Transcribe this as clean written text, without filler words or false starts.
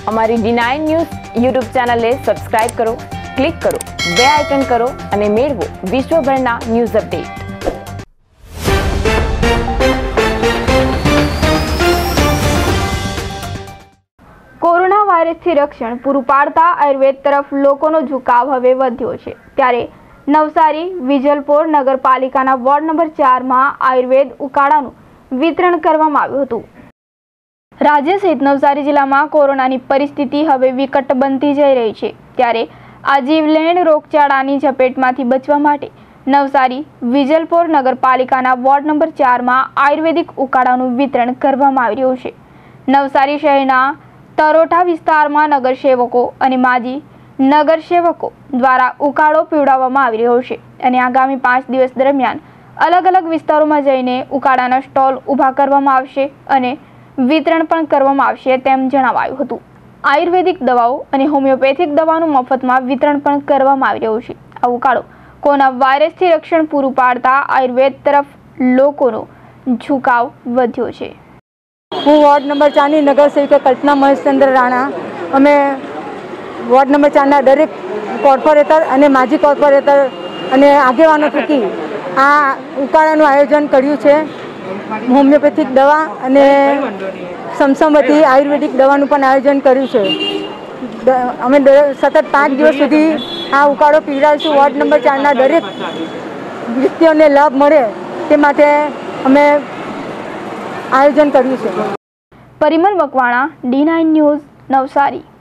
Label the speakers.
Speaker 1: અમારી D9 news YouTube ચેનલને subscribe કરો, ક્લિક કરો, બે આઇકન કરો અને મેળવો વિશ્વભરના ન્યૂઝ અપડેટ.
Speaker 2: કોરોના વાયરસથી રક્ષણ પૂરું પાડતા આયુર્વેદ તરફ લોકોનો ઝુકાવ હવે વધ્યો છે. ત્યારે નવસારી વિજલપોર નગરપાલિકાના વોર્ડ નંબર 4માં આયુર્વેદ ઉકાળાનું વિતરણ કરવામાં આવ્યું હતું. રાજ્ય સહિત નવસારી જિલ્લામાં કોરોનાની પરિસ્થિતિ હવે વિકટ બનતી જઈ રહી છે. ત્યારે આ જીવલેણ રોગચાળાની ઝપેટમાંથી બચવા માટે નવસારી વિજલપોર નગરપાલિકાના વોર્ડ નંબર 4માં આયુર્વેદિક ઉકાળાનું વિતરણ કરવામાં આવી રહ્યું છે. નવસારી શહેરના તરોઠા વિસ્તારમાં નગરસેવકો અને માજી નગરસેવકો દ્વારા ઉકાળો પીવડાવવામાં આવી રહ્યો છે અને આગામી 5 દિવસ દરમિયાન અલગ અલગ વિસ્તારોમાં જઈને ઉકાળાના સ્ટોલ ઊભા કરવામાં આવશે અને વિતરણ પણ કરવામાં આવશે તેમ જણાવાયું હતું. આયુર્વેદિક દવાઓ અને હોમિયોપેથિક દવાનું મફતમાં વિતરણ પણ કરવામાં આવી રહ્યું છે. આ ઉકાળો કોરોના વાયરસથી રક્ષણ પૂરું પાડતા આયુર્વેદ તરફ લોકોનો ઝુકાવ વધ્યો છે.
Speaker 3: હું વોર્ડ નંબર 4ની નગરસેવિકા કલ્પના મહેશચંદ્ર રાણા. અમે વોર્ડ નંબર 4ના દરેક કોર્પોરેટર અને માજી કોર્પોરેટર અને આગેવાનો થકી આ ઉકાળાનું આયોજન કર્યું છે. હોમિયોપેથિક દવા અને સમસમવતી આયુર્વેદિક દવાનું પણ આયોજન કર્યું છે. અમે સતત 5 દિવસ સુધી આ ઉકાળો પીવડાવીશું. વોર્ડ નંબર 4ના દરેક વ્યક્તિઓને લાભ મળે તે માટે અમે આયોજન કર્યું છે.
Speaker 2: Parimal Makwana, D9 news, Navsari.